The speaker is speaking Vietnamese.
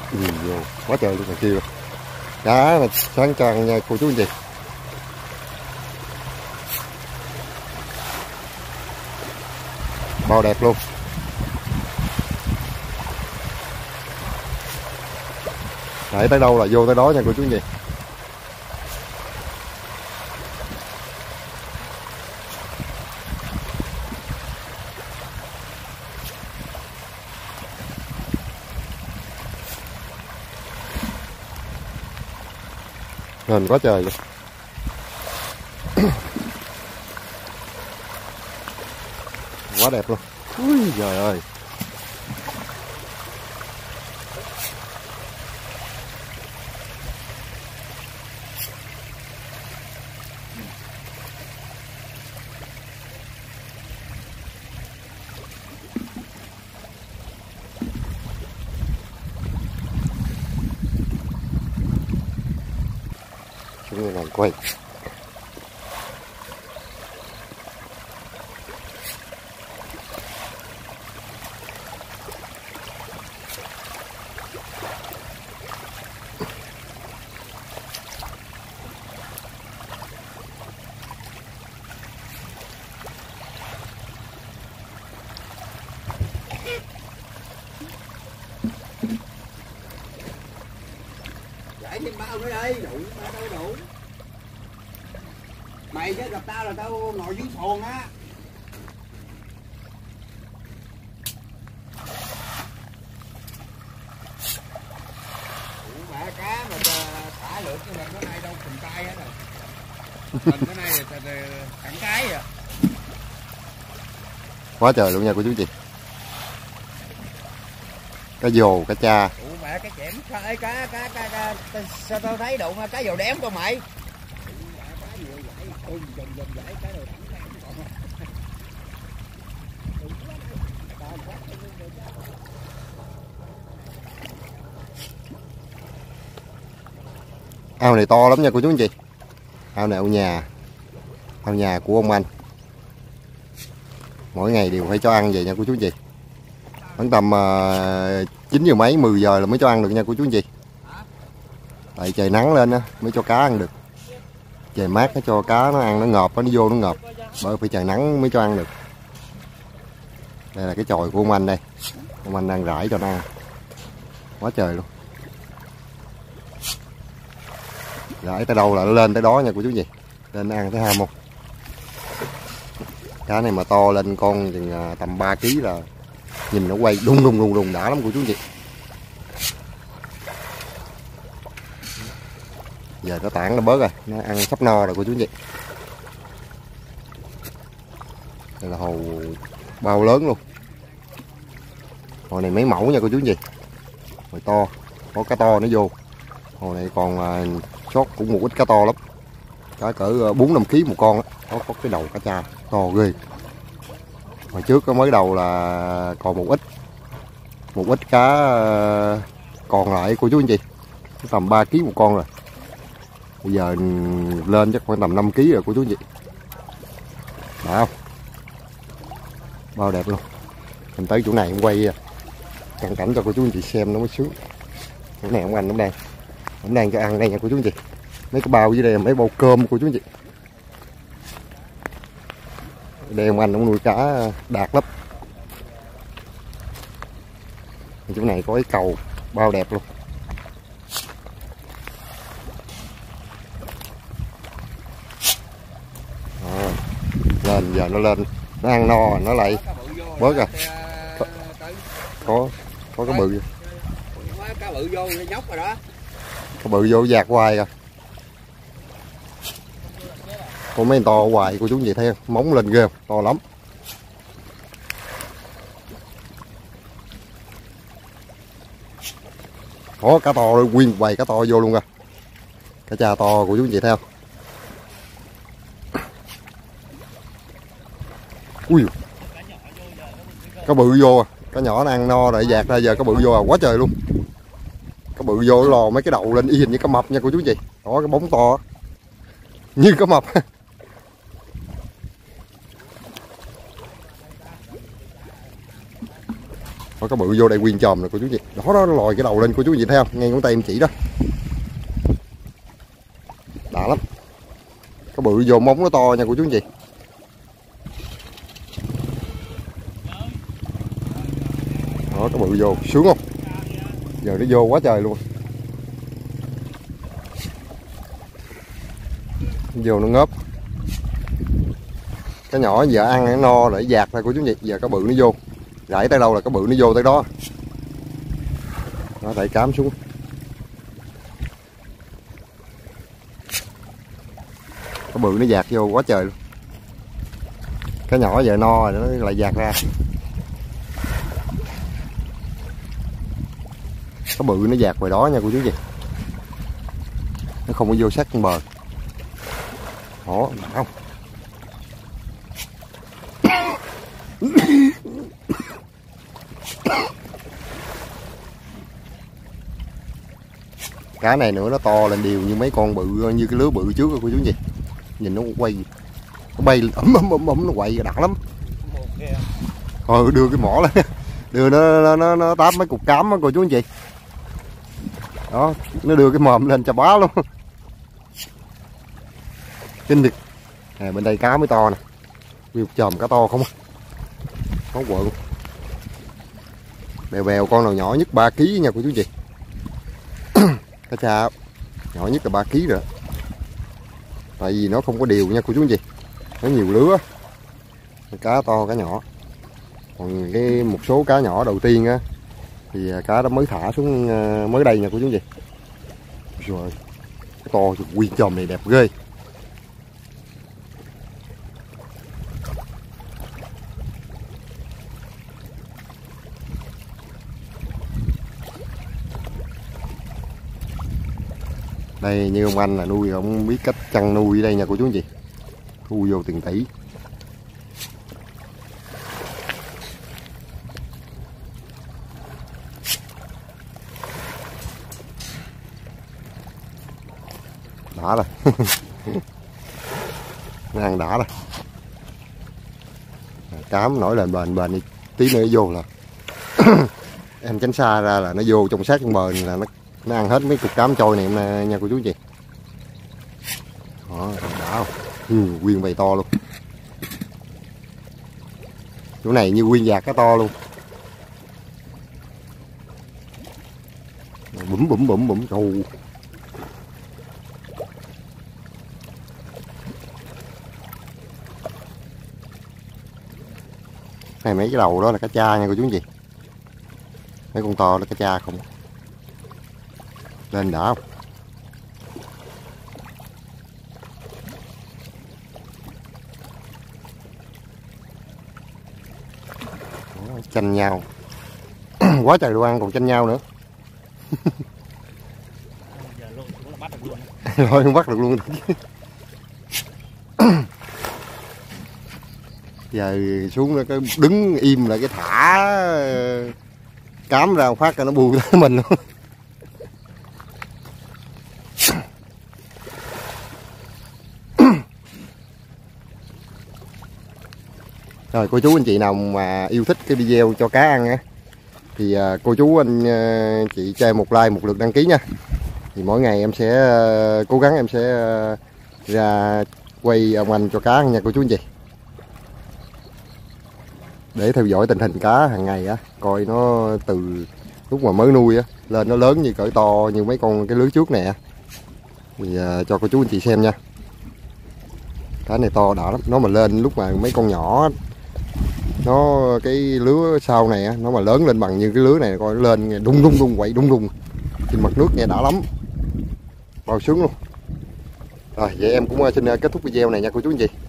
Vô quá trời luôn, này kia luôn. Cá là sáng trăng nha cô chú anh chị. Bao đẹp luôn. Đẩy tới đâu là vô tới đó nha cô chú anh chị. Nền quá trời luôn. Quá đẹp luôn. Ui trời ơi. Chúng mình làm quay. Dạy thêm bao nữa đây, đủ ba đâu đủ. Mày chứ gặp tao là tao ngồi dưới xuồng á. Ủa mẹ cá mà thả lượt cho mình cái này đâu cầm tay hết rồi. Mình cái này là cẳng cái à. Quá trời luôn nha cô chú chị. Cá dồ, cá cha. Ủa mẹ cái chẻm cá sao tao thấy đụng cá dồ đém con mày. Ao này to lắm nha cô chú anh chị. Ao này ao nhà của ông anh. Mỗi ngày đều phải cho ăn vậy nha cô chú anh chị. Khoảng tầm 9 giờ mấy 10 giờ là mới cho ăn được nha cô chú anh chị. Tại trời nắng lên á mới cho cá ăn được. Trời mát nó cho cá nó ăn, nó ngợp nó vô nó ngợp. Bởi phải trời nắng mới cho ăn được. Đây là cái chòi của ông anh đây. Ông anh đang rải cho nó ăn. Quá trời luôn. Rải tới đâu là nó lên tới đó nha cô chú gì. Lên nó ăn tới ham không. Cá này mà to lên con chừng tầm 3 kg là nhìn nó quay đùng đùng đã lắm cô chú chị. Giờ nó tản nó bớt rồi, nó ăn sắp no rồi cô chú chị. Đây là hồ bao lớn luôn. Hồ này mấy mẫu nha cô chú chị. Hồ to, có cá to nó vô. Hồ này còn sót cũng một ít cá to lắm. Cá cỡ 4-5 kg một con đó. Có cái đầu cá cha to ghê. Hồi trước có mới đầu là còn một ít cá còn lại cô chú anh chị. Tầm 3 kg một con rồi. Bây giờ lên chắc khoảng tầm 5 kg rồi cô chú anh chị. Đã không? Bao đẹp luôn. Mình tới chỗ này em quay cận cảnh cho cô chú anh chị xem nó mới sướng. Chỗ này ông anh ông đang cho ăn đây nha cô chú anh chị. Mấy cái bao dưới đây là mấy bao cơm cô chú anh chị. Đây ông anh ông nuôi cá đạt lắm. Chỗ này có cái cầu bao đẹp luôn. Đó. Lên giờ nó lên nó ăn no nó lại bớt rồi. Có cái bự. Cá bự vô nhóc rồi đó. Cái bự vô dạt hoài rồi. Con mấy to hoài cô chú anh chị thấy không? Móng lên ghê không? To lắm. Có cá to rồi, nguyên quầy cá to vô luôn kìa. Cá cha to của chú anh chị thấy không? Ui. Cá bự vô à. Cá nhỏ nó ăn no rồi dạt ra giờ cá bự vô à, quá trời luôn. Cá bự vô lò mấy cái đầu lên y hình như cá mập nha cô chú anh chị. Đó cái bóng to như cá mập. Có cá bự vô đây nguyên chòm rồi cô chú chị. Đó đó, nó lòi cái đầu lên cô chú chị thấy không? Ngay ngón tay em chỉ đó. Đã lắm. Cá bự vô móng nó to nha cô chú chị. Đó, cá bự vô sướng không? Giờ nó vô quá trời luôn. Vô nó ngớp. Cái nhỏ giờ ăn nó no rồi dạt ra cô chú chị. Giờ cá bự nó vô. Rải tới đâu là cá bự nó vô tới đó. Nó đẩy cám xuống. Cá bự nó dạt vô quá trời luôn. Cái nhỏ giờ no rồi nó lại dạt ra. Cá bự nó dạt ngoài đó nha cô chú chị. Nó không có vô sát con bờ. Đó, đã không? Cá này nữa nó to lên đều như mấy con bự, như cái lứa bự trước cô chú gì. Nhìn nó quay, nó bay ấm nó quay đã lắm. Đưa cái mỏ lên, đưa nó táp mấy cục cám đó cô chú anh chị. Đó, nó đưa cái mồm lên cho bá luôn. Kinh thiệt. À, bên đây cá mới to nè. Nguyên một chòm cá to không á. Có quợn. Bèo bèo con nào nhỏ nhất 3 kg nha cô chú chị. Cá cha nhỏ nhất là 3 kg rồi. Tại vì nó không có đều nha cô chú chị. Nó nhiều lứa. Cá to cá nhỏ. Còn cái một số cá nhỏ đầu tiên á thì cá đó mới thả xuống mới đây nha cô chú chị. Rồi. Cái to nguyên chòm này đẹp ghê. Đây như ông anh là nuôi, ông biết cách chăn nuôi ở đây nha cô chú anh chị. Thu vô tiền tỷ. Đã rồi. Nó ăn đã rồi. Cám nổi lên bền bền đi, tí nữa vô là em tránh xa ra là nó vô trong sát trong bờ này là nó ăn hết mấy cục cám trôi này nha cô chú chị. Đó, đã không? Nguyên bầy to luôn. Chỗ này như nguyên vạt cá to luôn. Bủm trời. Này mấy cái đầu đó là cá cha nha cô chú chị. Mấy con to là cá cha không. Lên đã không? Đó, chanh nhau. Quá trời đồ ăn còn chanh nhau nữa. Rồi không bắt được luôn. Giờ xuống nó cái đứng im lại cái thả cám ra phát cho nó bu tới mình luôn. Rồi cô chú anh chị nào mà yêu thích cái video cho cá ăn á thì cô chú anh chị cho em một like, một lượt đăng ký nha. Thì mỗi ngày em sẽ cố gắng em sẽ ra quay ông anh cho cá ăn nha cô chú anh chị. Để theo dõi tình hình cá hàng ngày á, coi nó từ lúc mà mới nuôi á lên nó lớn như cỡ to như mấy con cái lưới trước nè. Thì cho cô chú anh chị xem nha. Cá này to đã lắm, nó mà lên lúc mà mấy con nhỏ nó cái lứa sau này á, nó mà lớn lên bằng như cái lứa này coi nó lên nghe đung quậy đung trên mặt nước nghe đã lắm. Bao sướng luôn. Rồi vậy em cũng xin kết thúc video này nha cô chú anh chị.